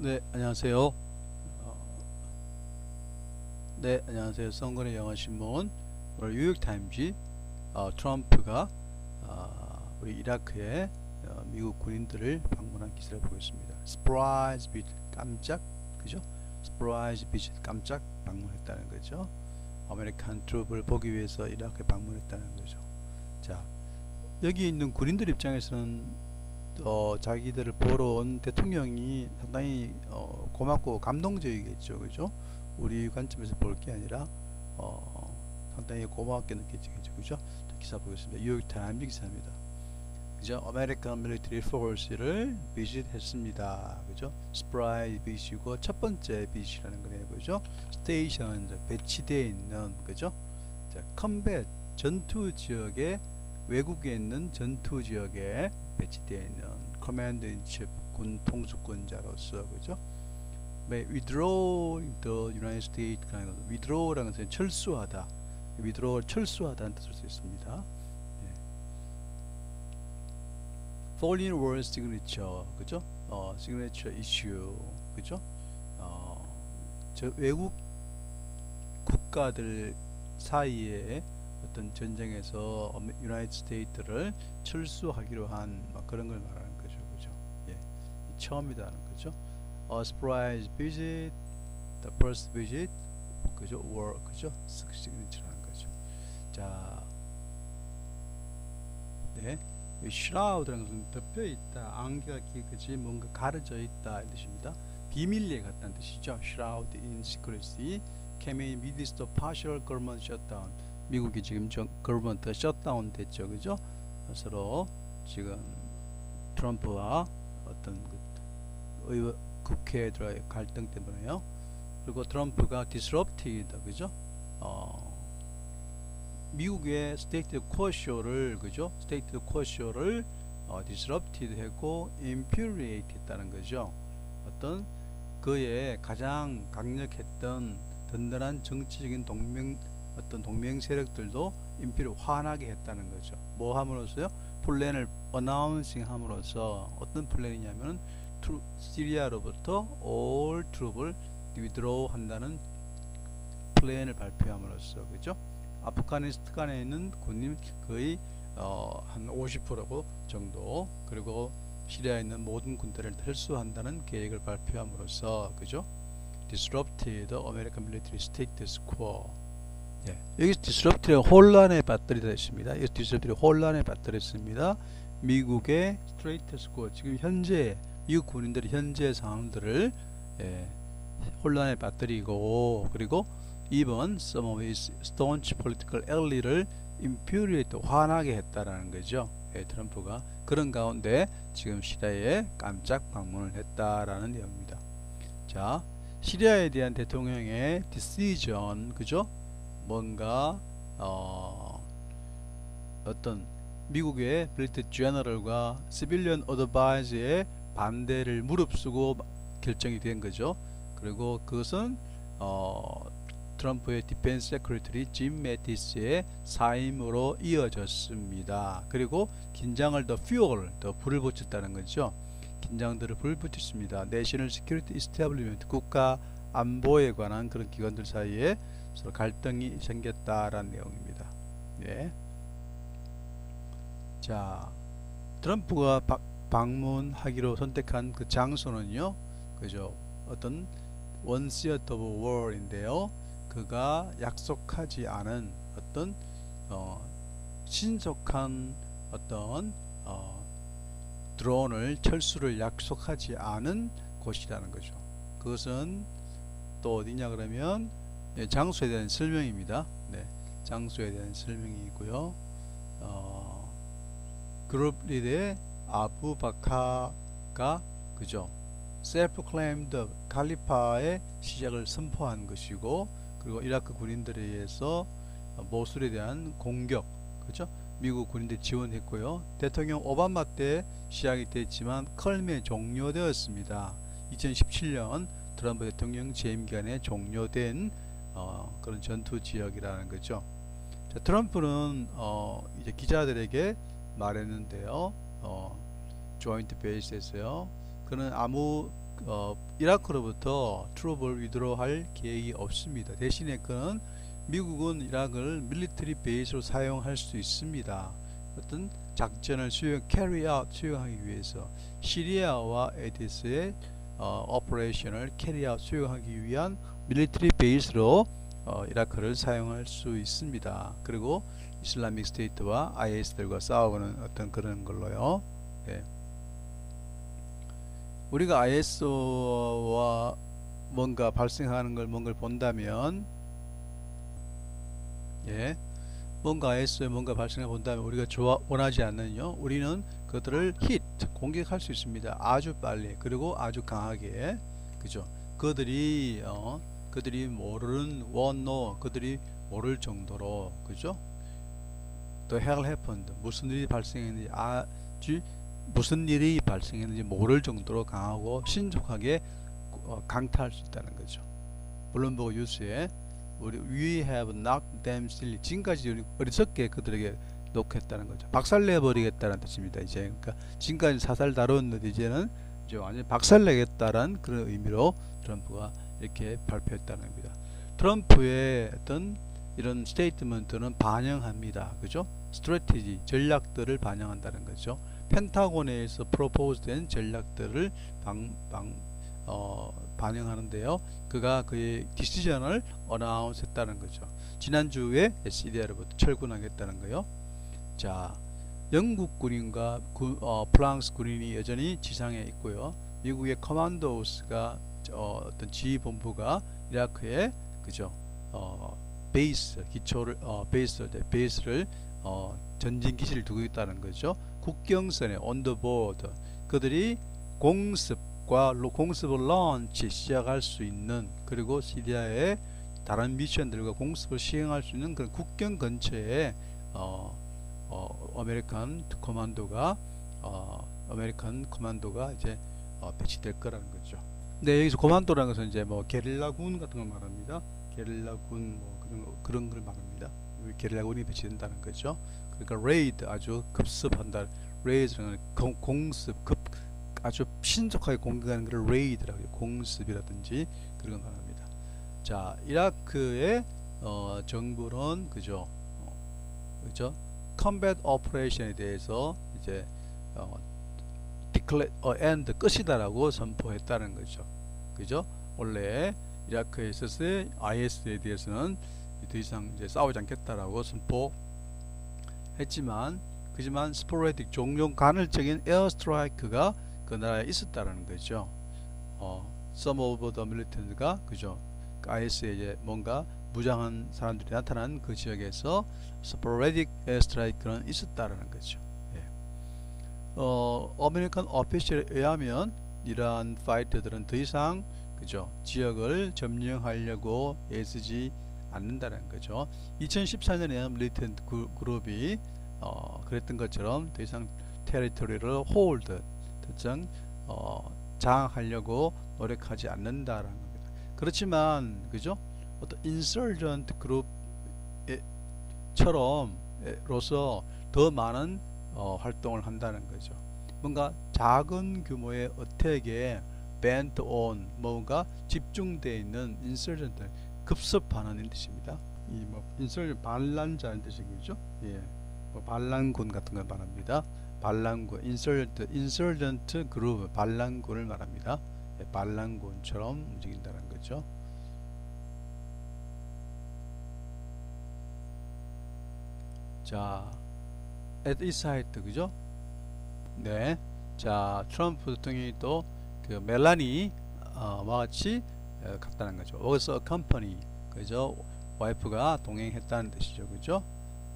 네, 안녕하세요. 네, 안녕하세요. 성건의 영어신문 오늘 뉴욕타임즈 트럼프가 우리 이라크에 미국 군인들을 방문한 기사를 보겠습니다. Surprise visit, 깜짝, 그죠? Surprise visit, 깜짝 방문했다는 거죠. 아메리칸 트룹을 보기 위해서 이라크에 방문했다는 거죠. 자, 여기 있는 군인들 입장에서는 자기들을 보러 온 대통령이 상당히 고맙고 감동적이겠죠, 그죠? 우리 관점에서 볼 게 아니라 상당히 고맙게 느껴지겠죠, 그죠? 기사 보겠습니다. 뉴욕 타임즈 기사입니다. 그죠? American Military Force를 비짓했습니다, 그죠? Surprise 비시고 첫 번째 비시라는 거네요, 그죠? Station 배치되어 있는, 그죠? 자, Combat 전투 지역에 외국에 있는 전투 지역에 배치되어 있는 커맨드 인 치프 군 통수권자로서, 그죠? withdraw the United States, withdraw라는 것은 철수하다, withdraw 철수하다는 뜻을 수 있습니다. 예. Foreign War Signature, 그죠? signature issue, 그죠? 저 외국 국가들 사이에 어떤 전쟁에서 유나이티드 스테이트를 철수하기로 한 그런 걸 말하는 거죠, 그죠? 예, 처음이다는 거죠. Surprise visit, the first visit, 그죠? War, 그죠? signature라는 거죠. 자, 네, shroud라는 것은 덮여 있다, 안개가 끼지 뭔가 가려져 있다 이 뜻입니다. 비밀리에 갔다는 뜻이죠. Shroud in secrecy, came in midst of partial government shutdown. 미국이 지금 government shutdown 됐죠, 그죠? 서로 지금 트럼프와 어떤 국회들의 갈등 때문에요. 그리고 트럼프가 disrupted, 그죠? 미국의 스테이트 코어쇼를, 그죠? 스테이트 코어쇼를 disrupted 했고 infuriate 했다는 거죠. 어떤 그의 가장 강력했던 든든한 정치적인 동맹 세력들도 인피를 화나게 했다는 거죠. 뭐 함으로써요? 플랜을 announcing 함으로써, 어떤 플랜이냐면 시리아로부터 all troop을 withdraw 한다는 플랜을 발표함으로써, 그죠? 아프가니스탄에 있는 군인 거의 한 50% 정도, 그리고 시리아에 있는 모든 군대를 철수한다는 계획을 발표함으로써, 그죠? disrupted the American military status quo. 예, 여기서 disrupted는 혼란에 빠뜨리다 했습니다. 여기서 disrupted는 혼란에 빠뜨렸습니다. 미국의 status quo, 지금 현재 미국 군인들의 현재 상황들을 혼란에 빠뜨리고, 그리고 even some of his staunch political ally를 infuriate, 화나게 했다라는 거죠. 트럼프가 그런 가운데 지금 시리아에 깜짝 방문을 했다라는 내용입니다. 자, 시리아에 대한 대통령의 decision, 그죠? 뭔가 어떤 미국의 브리티시 제너럴과 시빌리언 어드바이저의 반대를 무릅쓰고 결정이 된 거죠. 그리고 그것은 트럼프의 디펜스 세크리터리 짐 매티스의 사임으로 이어졌습니다. 그리고 긴장을 더 불을 붙였다는 거죠. 긴장들을 불을 붙였습니다. 내셔널 시큐리티 이스태블리먼트, 국가 안보에 관한 그런 기관들 사이에 서로 갈등이 생겼다라는 내용입니다. 예. 자, 트럼프가 방문하기로 선택한 그 장소는요, 그죠? 어떤 One Theater of War인데요. 그가 약속하지 않은 어떤 신속한 어떤 드론을 철수를 약속하지 않은 곳이라는 거죠. 그것은 또 어디냐 그러면 장소에 대한 설명입니다. 네, 장소에 대한 설명이고요. 그룹 리더의 아부바카가, 그죠? 셀프-클레임드 칼리파의 시작을 선포한 것이고, 그리고 이라크 군인들에 의해서 모술에 대한 공격, 그죠? 미국 군인들이 지원했고요. 대통령 오바마 때 시작이 됐지만 컬미에 종료되었습니다. 2017년 트럼프 대통령 재임 기간에 종료된 그런 전투 지역이라는 거죠. 자, 트럼프는 이제 기자들에게 말했는데요. 조인트 베이스에서요. 그는 아무 이라크로부터 트룹을 위드로할 계획이 없습니다. 대신에 그는 미국은 이라크를 밀리터리 베이스로 사용할 수 있습니다. 어떤 작전을 수행하기 위해서 시리아와 에디스의 오퍼레이션을 캐리아웃 수행하기 위한 밀리터리 베이스로 이라크를 사용할 수 있습니다. 그리고 이슬라믹 스테이트와 IS들과 싸우는 어떤 그런 걸로요. 예. 우리가 IS와 뭔가 발생하는 걸 뭔가를 본다면, 예, 뭔가 IS에 뭔가 발생해 본다면 우리가 원하지 않는요, 우리는 그들을 공격할 수 있습니다. 아주 빨리, 그리고 아주 강하게, 그죠? 그들이 그들이 모를 정도로, 그죠? The hell happened. 무슨 일이 발생했는지 모를 정도로 강하고 신속하게 강타할 수 있다는 거죠. 블룸버그 뉴스에 We have knocked them silly. 지금까지 어리석게 그들에게 놓겠다는 거죠. 박살내버리겠다는 뜻입니다. 이제 그러니까 지금까지 사살 다뤘는데 이제는 이제 완전히 박살내겠다는 그런 의미로 트럼프가 이렇게 발표했다는 겁니다. 트럼프의 어떤 이런 스테이트먼트는 반영합니다. 그죠? 스트래티지, 전략들을 반영한다는 거죠. 펜타곤에서 프로포즈된 전략들을 반영하는데요. 그가 그의 디시전을 어나운스 했다는 거죠. 지난주에 시리아로부터 철군하겠다는 거요. 자, 영국 군인과 프랑스 군인이 여전히 지상에 있고요. 미국의 커만도스가 어떤 지휘본부가 이라크에, 그죠? 베이스를 전진 기지를 두고 있다는 거죠. 국경선에 언더보드 그들이 공습을 런치 시작할 수 있는, 그리고 시리아의 다른 미션들과 공습을 시행할 수 있는 그런 국경 근처에 아메리칸 커만도가 이제 배치될 거라는 거죠. 네, 여기서 코만도라는 것은 이제 뭐 게릴라군 같은 걸 말합니다. 게릴라군 뭐 그런 걸 말합니다. 게릴라군이 배치된다는 거죠. 그러니까 레이드, 아주 급습한다. 레이드는 공습, 아주 신속하게 공격하는 걸 레이드라고 해요. 공습이라든지 그런 걸 말합니다. 자, 이라크의 정부는 그죠? 컴뱃 오퍼레이션에 대해서 이제 end 끝이다라고 선포했다는 거죠. 그죠? 원래 이라크에 있어서 IS에 대해서는 더 이상 이제 싸우지 않겠다라고 선포했지만, 스포레딕 종종 간헐적인 에어스트라이크가 그 나라에 있었다라는 거죠. Some of the militant가, 그죠? IS에 이제 뭔가 무장한 사람들이 나타난 그 지역에서 스포레딕 에어스트라이크는 있었다라는 거죠. 아메리칸 오피셜에 의하면 이러한 파이터들은 더 이상, 그죠, 지역을 점령하려고 애쓰지 않는다는 거죠. 2014년에 밀리턴트 그룹이 그랬던 것처럼 더 이상 테리토리를 홀드, 특정 장악하려고 노력하지 않는다라는 겁니다. 그렇지만, 그죠, 어떤 인서전트 그룹처럼로서 더 많은 활동을 한다는 거죠. 뭔가 작은 규모의 어택에 bent on, 뭔가 집중되어 있는 인서전트, 급습하는 뜻입니다. 이 뭐 인서전 반란자는 뜻이겠죠. 예, 뭐 반란군 같은 걸 말합니다. 반란군, 인서전트 그룹, 반란군을 말합니다. 예, 반란군처럼 움직인다는 거죠. 자, at its height, 그죠? 네. 자, 트럼프 대통령이 또 그 멜라니와 같이 갔다는 거죠. was a company, 그죠? 와이프가 동행했다는 뜻이죠, 그죠?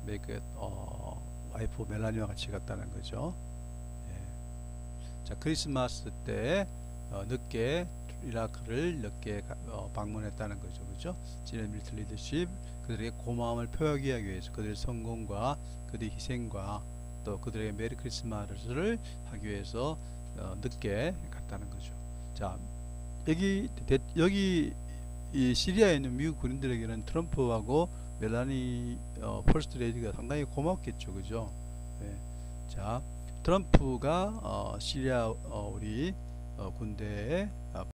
와이프 멜라니와 같이 갔다는 거죠. 예. 자, 크리스마스 때 늦게 이라크를 방문했다는 거죠, 그죠? 지난 밀리터리 리더십, 그들에게 고마움을 표하기 위해서 그들의 성공과 그들의 희생과 또 그들에게 메리 크리스마스를 하기 위해서 늦게 갔다는 거죠. 자, 여기 이 시리아에 있는 미국 군인들에게는 트럼프하고 멜라니 퍼스트 레이디가 상당히 고맙겠죠, 그죠? 네. 자, 트럼프가 시리아 우리 군대의